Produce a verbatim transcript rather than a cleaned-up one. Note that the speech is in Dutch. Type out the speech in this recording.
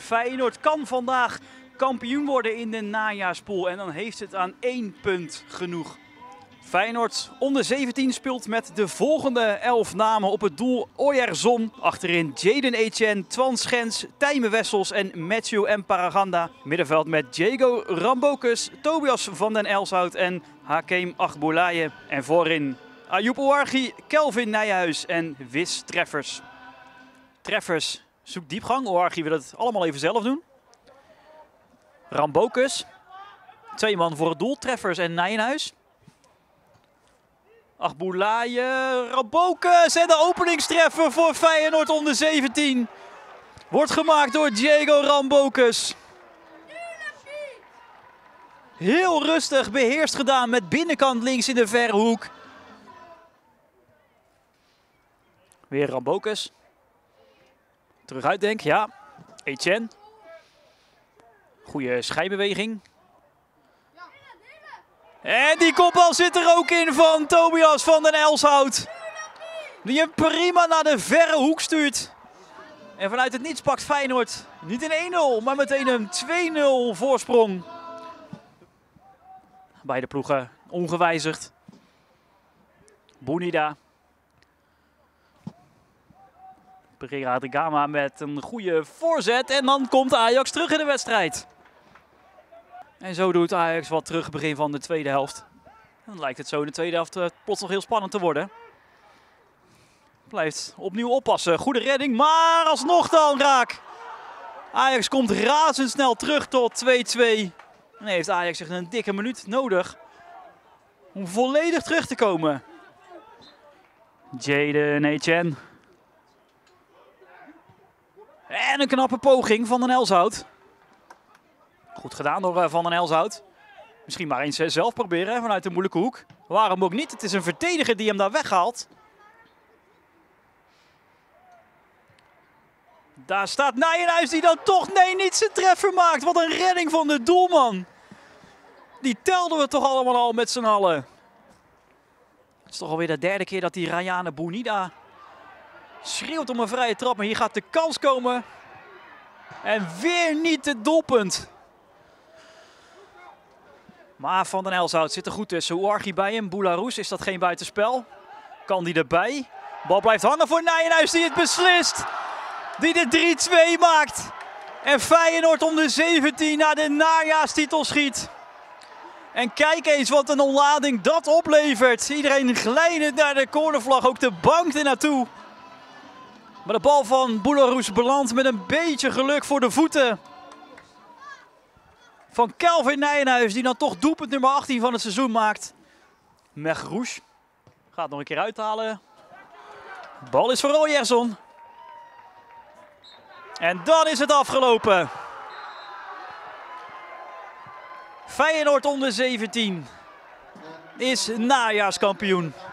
Feyenoord kan vandaag kampioen worden in de najaarspool en dan heeft het aan één punt genoeg. Feyenoord onder zeventien speelt met de volgende elf namen op het doel. Oyarzun, achterin Jayden Etienne, Twan Schens, Tijmen Wessels en Matthew Mparaganda. Middenveld met Diego Rambokus, Tobias van den Elshout en Hakeem Agboulaye. En voorin Ayoub Ouarghi, Kelvin Nijhuis en Wis Treffers. Treffers zoekt diepgang, Ouarghi wil het allemaal even zelf doen. Rambokus, twee man voor het doel, Treffers en Nijhuis. Agboulaye, Rambokus en de openingstreffer voor Feyenoord onder zeventien. Wordt gemaakt door Diego Rambokus. Heel rustig, beheerst gedaan met binnenkant links in de verre hoek. Weer Rambokus. Terug uitdenk, ja. Etienne. Goeie schijnbeweging. En die kopbal zit er ook in van Tobias van den Elshout. Die hem prima naar de verre hoek stuurt. En vanuit het niets pakt Feyenoord niet een één nul, maar meteen een twee nul voorsprong. Beide ploegen ongewijzigd. Bounida. Pereira de Gama met een goede voorzet. En dan komt Ajax terug in de wedstrijd. En zo doet Ajax wat terug begin van de tweede helft. Dan lijkt het zo in de tweede helft uh, plots nog heel spannend te worden. Blijft opnieuw oppassen. Goede redding, maar alsnog dan raak. Ajax komt razendsnel terug tot twee twee. En heeft Ajax zich een dikke minuut nodig om volledig terug te komen. Jayden Etienne. En een knappe poging van den Elshout. Goed gedaan door Van den Elshout. Misschien maar eens zelf proberen vanuit de moeilijke hoek. Waarom ook niet? Het is een verdediger die hem daar weghaalt. Daar staat Nijhuis die dan toch nee niet zijn treffer maakt. Wat een redding van de doelman. Die telden we toch allemaal al met z'n allen. Het is toch alweer de derde keer dat die Rayane Bounida schreeuwt om een vrije trap. Maar hier gaat de kans komen. En weer niet het doelpunt. Maar Van den Elshout zit er goed tussen. Ouarghi bij hem. Boularus, is dat geen buitenspel? Kan die erbij? Bal blijft hangen voor Nijhuis die het beslist. Die de drie twee maakt. En Feyenoord onder zeventien naar de najaarstitel schiet. En kijk eens wat een ontlading dat oplevert. Iedereen glijdend naar de cornervlag. Ook de bank er naartoe. Maar de bal van Boularus belandt met een beetje geluk voor de voeten van Kelvin Nijhuis, die dan toch doelpunt nummer achttien van het seizoen maakt. Mergrouche gaat nog een keer uithalen. De bal is voor Oyarzun. En dan is het afgelopen. Feyenoord onder zeventien is najaarskampioen.